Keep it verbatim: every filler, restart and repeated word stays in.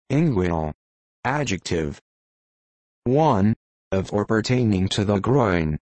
Inguinal. Adjective. one. Of or pertaining to the groin.